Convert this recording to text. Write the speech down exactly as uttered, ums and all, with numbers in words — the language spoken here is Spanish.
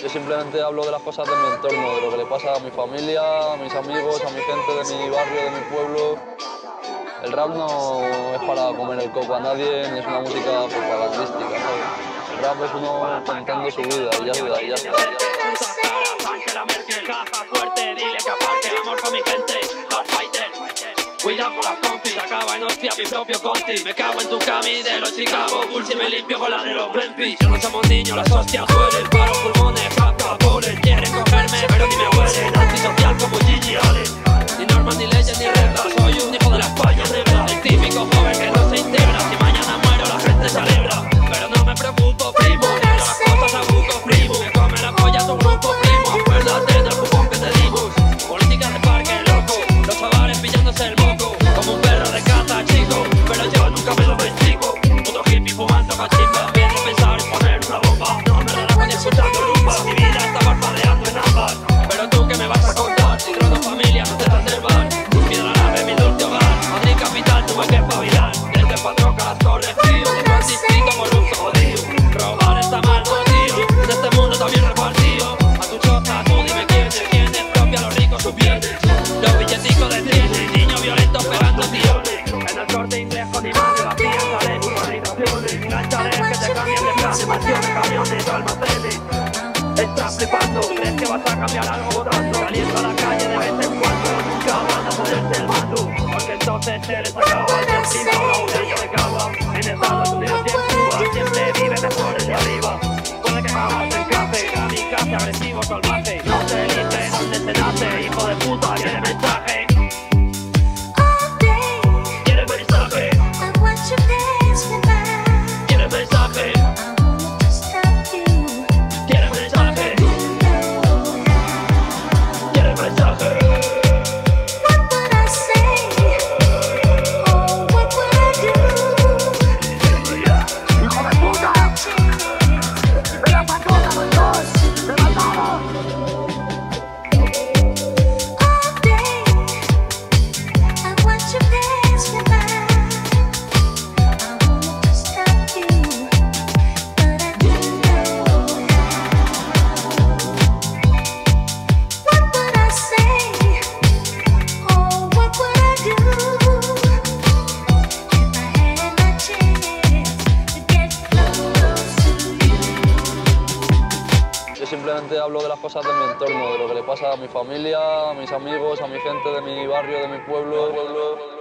Yo simplemente hablo de las cosas de mi entorno, de lo que le pasa a mi familia, a mis amigos, a mi gente de mi barrio, de mi pueblo. El rap no es para comer el coco a nadie, ni es una música propagandística, ¿sabes? El rap es uno contando su vida y ya está, y ya está. Cuida por las confis, acaba en hostia mi propio conti. Me cago en tu cami de los Chicago Bulls y me limpio con la de los Memphis. Ya no somos niños, las hostias duelen. Paro pulmones, capta polen. Quieren cogerme, pero ni me huelen. Antisocial como Gigi Allen. Ni normas, ni leyes, ni reglas. Soy un hijo de la España negra. El típico joven que no se integra. Si mañana muero la gente se alegra. Pero no me preocupo, primo. Negro las cosas a buco, primo. Me come la polla tu grupo, primo. Acuérdate del jugón que te dimos. Política de parque, loco. Los chavales pillándose el moco. Como un perro de caza, chico. Pero yo nunca me lo bendigo. Puto hippie fumando cachimba. Pienso pensar en poner una bomba. No me relajo ni escuchando rumba. Mi vida está parpadeando en ambas. Pero tú, ¿qué me vas a contar? Si trono familia, no te das del bar. Piedra nave, mi dulce hogar. Madrid capital, tuve que espabilar. Desde Patroca las torres, tío. De tu distrito con un jodido. Robar está mal, no, tío. En este mundo también repartido. A tu choza, tú dime quién es. Quién es propia, los ricos sus bienes. Los billeticos de cien. Niños violentos pegando tirones. En el Corte Inglés con imanes vacías salen urbanizaciones. Engancharé que te cambien de plan de mansiones, camiones, almacenes. Estás flipando, crees que vas a cambiar algo votando. Saliendo a la calle de vez en cuando, nunca van a ponerte el mando. Porque entonces se les acaba el destino, la botella de cava. En Estados Unidos y en Cuba, siempre vive mejor el de arriba. Puede que jamás en café, kamikaze, agresivo, salvaje. No se elige donde se nace, hijo de puta, tiene mensaje. Tiene mensaje. Tiene mensaje. Tiene mensaje. Tiene mensaje. Hijo de puta. Me la sacó a los dos. Me mataron. Yo simplemente hablo de las cosas de mi entorno, de lo que le pasa a mi familia, a mis amigos, a mi gente de mi barrio, de mi pueblo. pueblo.